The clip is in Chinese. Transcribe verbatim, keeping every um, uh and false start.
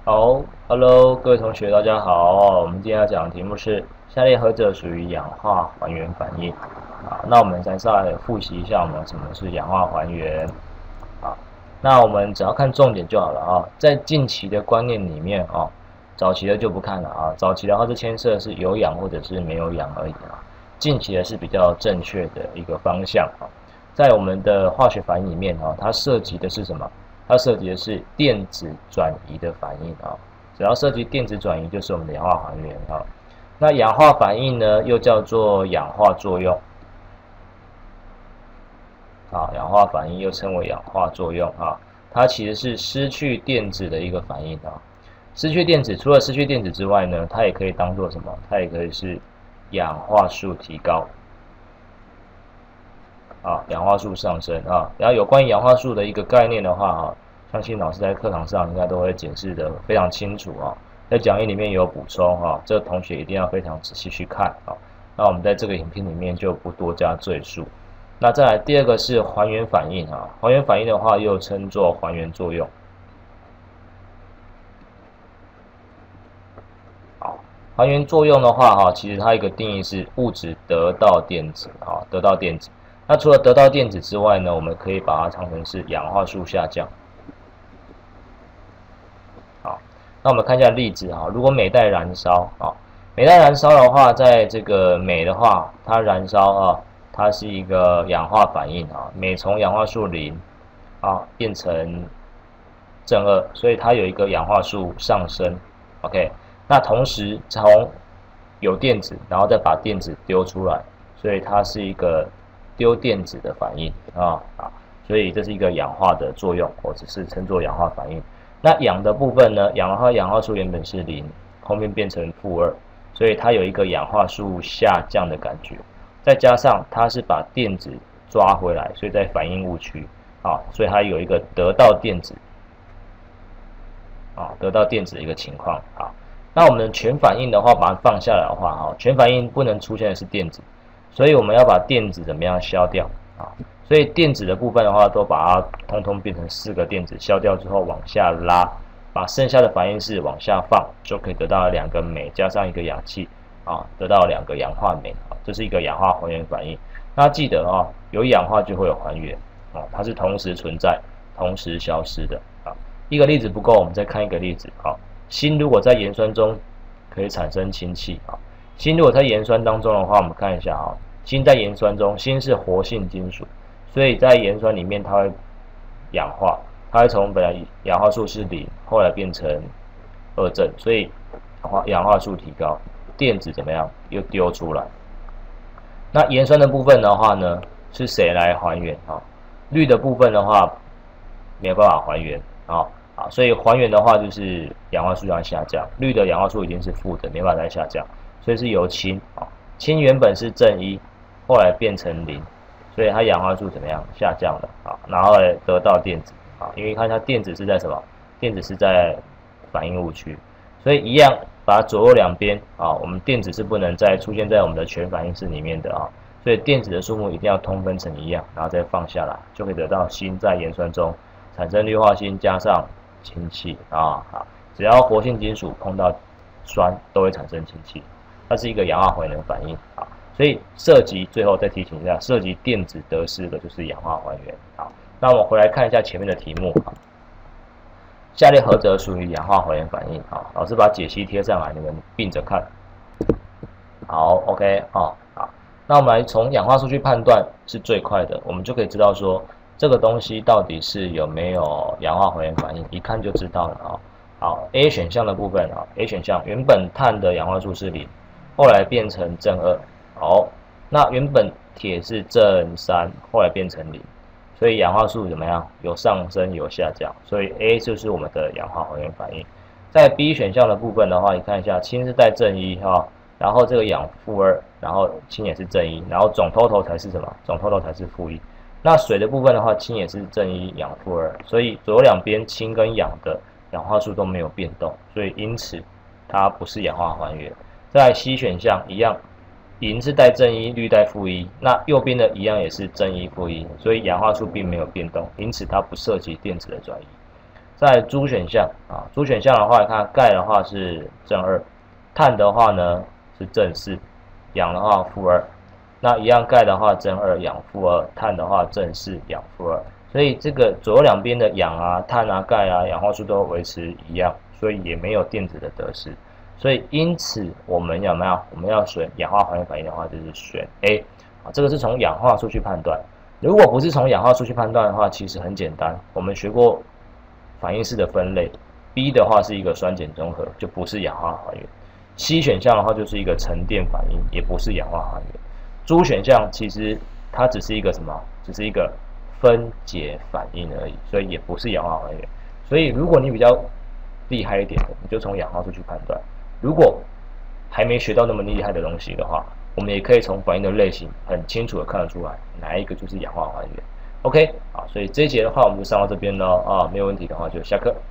好，Hello，各位同学，大家好。我们今天要讲的题目是下列何者属于氧化还原反应？啊，那我们再稍微复习一下我们什么是氧化还原。啊，那我们只要看重点就好了啊。在近期的观念里面啊，早期的就不看了啊。早期的话是牵涉是有氧或者是没有氧而已啊。近期的是比较正确的一个方向啊。在我们的化学反应里面啊，它涉及的是什么？它涉及的是电子转移的反应啊，只要涉及电子转移，就是我们的氧化还原啊。那氧化反应呢，又叫做氧化作用啊，氧化反应又称为氧化作用啊，它其实是失去电子的一个反应啊。失去电子，除了失去电子之外呢，它也可以当做什么？它也可以是氧化数提高啊，氧化数上升啊。然后有关于氧化数的一个概念的话啊。相信老师在课堂上应该都会解释的非常清楚啊，在讲义里面有补充啊，这个同学一定要非常仔细去看啊。那我们在这个影片里面就不多加赘述。那再来第二个是还原反应啊，还原反应的话又称作还原作用。好，还原作用的话哈，其实它一个定义是物质得到电子啊，得到电子。那除了得到电子之外呢，我们可以把它当成是氧化数下降。那我们看一下例子啊，如果镁带燃烧啊，镁带燃烧的话，在这个镁的话，它燃烧啊，它是一个氧化反应啊，镁从氧化数零啊变成正二，所以它有一个氧化数上升。OK， 那同时从有电子，然后再把电子丢出来，所以它是一个丢电子的反应啊啊，所以这是一个氧化的作用，或者是称作氧化反应。那氧的部分呢？氧的话，氧化数原本是零，后面变成负二，所以它有一个氧化数下降的感觉。再加上它是把电子抓回来，所以在反应误区啊，所以它有一个得到电子啊，得到电子的一个情况啊。那我们的全反应的话，把它放下来的话啊，全反应不能出现的是电子，所以我们要把电子怎么样消掉啊？所以电子的部分的话，都把它通通变成四个电子，消掉之后往下拉，把剩下的反应式往下放，就可以得到两个镁加上一个氧气啊，得到两个氧化镁啊，这是一个氧化还原反应。那记得啊，有氧化就会有还原啊，它是同时存在、同时消失的啊。一个例子不够，我们再看一个例子啊。锌如果在盐酸中可以产生氢气啊，锌如果在盐酸当中的话，我们看一下啊，锌在盐酸中，锌是活性金属。所以在盐酸里面，它会氧化，它会从本来氧化数是零，后来变成二正，所以氧化氧化数提高，电子怎么样又丢出来？那盐酸的部分的话呢，是谁来还原啊？氯的部分的话没有办法还原啊啊，所以还原的话就是氧化数要下降，氯的氧化数已经是负的，没办法再下降，所以是由氢啊，氢原本是正一，后来变成零。所以它氧化数怎么样下降了啊？然后来得到电子啊，因为看它电子是在什么？电子是在反应误区，所以一样把左右两边啊，我们电子是不能再出现在我们的全反应式里面的啊，所以电子的数目一定要通分成一样，然后再放下来，就可以得到锌在盐酸中产生氯化锌加上氢气啊啊，只要活性金属碰到酸都会产生氢气，它是一个氧化还原反应啊。所以涉及最后再提醒一下，涉及电子得失的就是氧化还原。好，那我们回来看一下前面的题目。下列何者属于氧化还原反应？好，老师把解析贴上来，你们并着看。好 ，OK 啊，好，那我们来从氧化数去判断是最快的，我们就可以知道说这个东西到底是有没有氧化还原反应，一看就知道了啊。好 ，A 选项的部分啊 ，A 选项原本碳的氧化数是零，后来变成正二。好，那原本铁是正三，后来变成零，所以氧化数怎么样？有上升有下降，所以 A 就是我们的氧化还原反应。在 B 选项的部分的话，你看一下，氢是带正一哈，然后这个氧负二，然后氢也是正一，然后总 total 才是什么？总 total 才是负一。那水的部分的话，氢也是正一，氧负二，所以左右两边氢跟氧的氧化数都没有变动，所以因此它不是氧化还原。在 C 选项一样。银是带正一，氯带负一，那右边的一样也是正一负一，所以氧化数并没有变动，因此它不涉及电子的转移。 在猪选项啊，猪选项的话，看钙的话是正二，碳的话呢是正四，氧的话负二。那一样钙的话正二，氧负二，碳的话正四，氧负二。所以这个左右两边的氧啊、碳啊、钙啊，氧化数都维持一样，所以也没有电子的得失。所以因此我们有没有？我们要选氧化还原反应的话，就是选 A 啊。这个是从氧化数去判断。如果不是从氧化数去判断的话，其实很简单。我们学过反应式的分类 ，B 的话是一个酸碱中和，就不是氧化还原。C 选项的话就是一个沉淀反应，也不是氧化还原。猪选项其实它只是一个什么？只是一个分解反应而已，所以也不是氧化还原。所以如果你比较厉害一点的，你就从氧化数去判断。如果还没学到那么厉害的东西的话，我们也可以从反应的类型很清楚的看得出来，哪一个就是氧化还原。OK， 好，所以这一节的话我们就上到这边了啊，没有问题的话就下课。